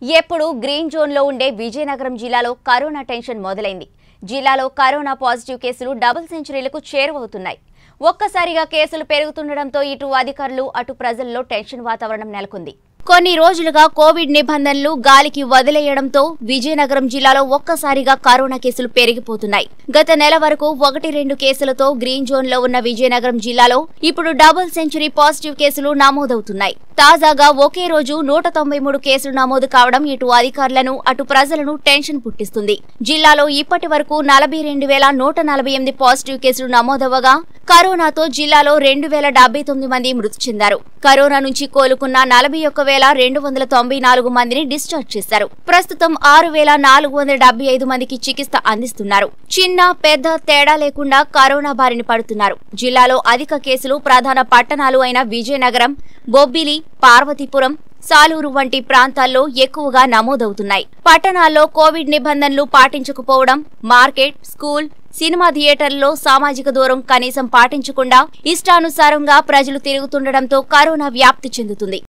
ఎప్పుడు green zone లో ఉండే విజయనగరం జిల్లాలో కరోనా టెన్షన్ మొదలైంది. జిల్లాలో కరోనా పాజిటివ్ కేసులు డబుల్ సెంచరీలకు చేరువవుతున్నాయి. ఒక్కసారిగా కేసులు పెరుగుతుండడంతో ఇటు అధికారులు అటు ప్రజల్లో టెన్షన్ వాతావరణం నెలకొంది. కొన్ని రోజులుగా కోవిడ్ నిబంధనలు గాలికి వదిలేయడంతో విజయనగరం జిల్లాలో ఒక్కసారిగా కరోనా కేసులు పెరిగిపోతున్నాయి. గత నెల వరకు 1-2 కేసులతో గ్రీన్ జోన్ లో ఉన్న విజయనగరం జిల్లాలో ఇప్పుడు డబుల్ సెంచరీ పాజిటివ్ కేసులు నమోదవుతున్నాయి. తాజాగా ఒకే రోజు 193 కేసులు నమోదు కావడం ఇటు అధికారులను అటు ప్రజలను టెన్షన్ పుట్టిస్తుంది. జిల్లాలో ఇప్పటి వరకు 42,148 పాజిటివ్ కేసులు నమోదవగా కరోనాతో జిల్లాలో 2,079 మంది మృతి చెందారు. కరోనా నుంచి కోలుకున్న 41,294 మందిని డిశ్చార్జ్ చేశారు. ప్రస్తుతం 6,475 మందికి చికిత్స అందిస్తున్నారు. చిన్న పెద్ద తేడా లేకుండా కరోనా బారిన పడుతున్నారు. జిల్లాలో అధిక కేసులు ప్రధాన పట్టణాలు అయిన విజయనగరం, బొబ్బిలి, పార్వతీపురం, సాలూరు వంటి ప్రాంతాల్లో ఎక్కువగా నమోదవుతున్నాయి. పట్టణాల్లో కోవిడ్ నిబంధనలు పాటించకపోవడం, మార్కెట్, స్కూల్, సినిమా థియేటర్లలో సామాజిక దూరం కనీసం పాటించకుండా ఇష్టానుసారంగా ప్రజలు తిరుగుతుండటంతో కరోనా వ్యాప్తి చెందుతుంది.